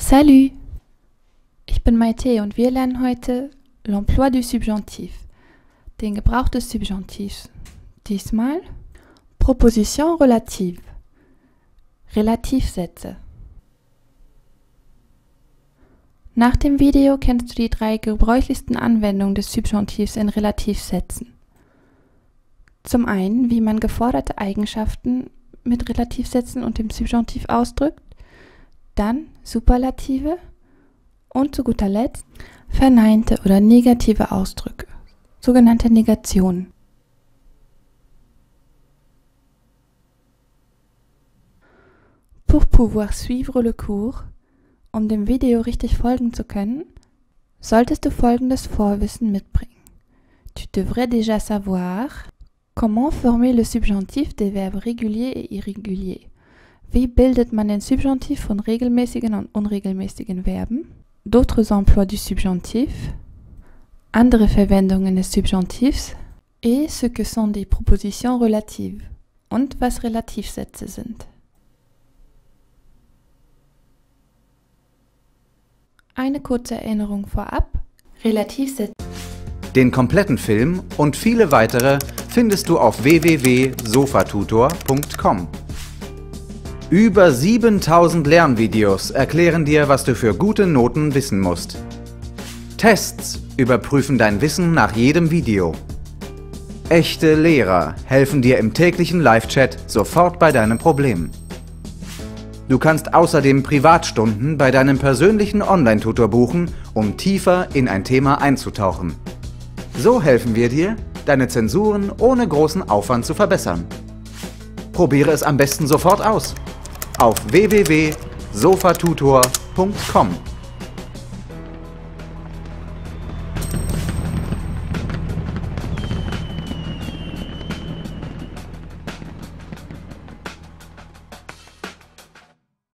Salut! Ich bin Maite und wir lernen heute l'emploi du Subjonctif, den Gebrauch des Subjonktivs. Diesmal Proposition relative, Relativsätze. Nach dem Video kennst du die 3 gebräuchlichsten Anwendungen des Subjonktivs in Relativsätzen. Zum einen, wie man geforderte Eigenschaften mit Relativsätzen und dem Subjonktiv ausdrückt, dann Superlative und zu guter Letzt verneinte oder negative Ausdrücke, sogenannte Negationen. Pour pouvoir suivre le cours, um dem Video richtig folgen zu können, solltest du folgendes Vorwissen mitbringen. Tu devrais déjà savoir comment former le subjonctif des verbes réguliers et irréguliers. Wie bildet man den Subjonktiv von regelmäßigen und unregelmäßigen Verben? D'autres emplois du Subjonctif, andere Verwendungen des Subjonktivs et ce que sont des propositions relatives und was Relativsätze sind. Eine kurze Erinnerung vorab. Relativsätze. Den kompletten Film und viele weitere findest du auf www.sofatutor.com. Über 7000 Lernvideos erklären dir, was du für gute Noten wissen musst. Tests überprüfen dein Wissen nach jedem Video. Echte Lehrer helfen dir im täglichen Live-Chat sofort bei deinem Problem. Du kannst außerdem Privatstunden bei deinem persönlichen Online-Tutor buchen, um tiefer in ein Thema einzutauchen. So helfen wir dir, deine Zensuren ohne großen Aufwand zu verbessern. Probiere es am besten sofort aus. Auf www.sofatutor.com